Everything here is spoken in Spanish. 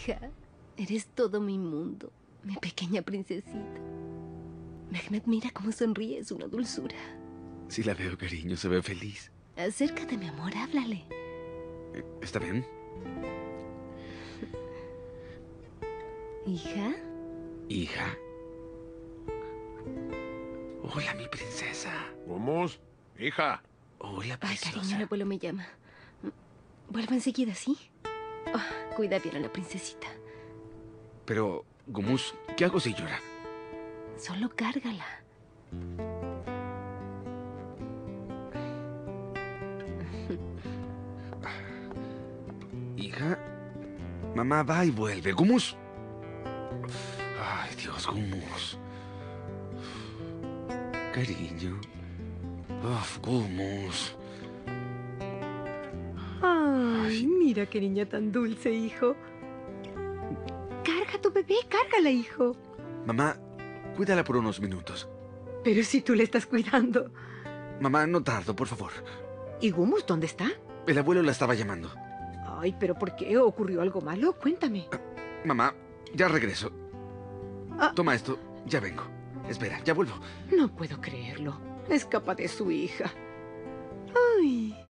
hija. Eres todo mi mundo, mi pequeña princesita. Mehmet, mira cómo sonríe, es una dulzura. Sí la veo, cariño, se ve feliz. Acércate, mi amor, háblale. ¿Está bien? ¿Hija? ¿Hija? Hola, mi princesa. Gumús, hija. Hola, Ay, preciosa. cariño, el abuelo me llama. Vuelvo enseguida, ¿sí? Oh, cuida bien a la princesita. Pero, Gumús, ¿qué hago si llora? Solo cárgala. Hija, mamá va y vuelve. Gumús. Ay, Dios, Gumús. Cariño. Uf, Gumús. Ay, mira qué niña tan dulce, hijo. Carga a tu bebé, cárgala, hijo. Mamá, cuídala por unos minutos. Pero si tú le estás cuidando. Mamá, no tardo, por favor. ¿Y Gumús dónde está? El abuelo la estaba llamando. Ay, ¿pero por qué? ¿Ocurrió algo malo? Cuéntame. Mamá, ya regreso. Ah. Toma esto, ya vengo. Espera, ya vuelvo. No puedo creerlo. Escapa de su hija. Ay.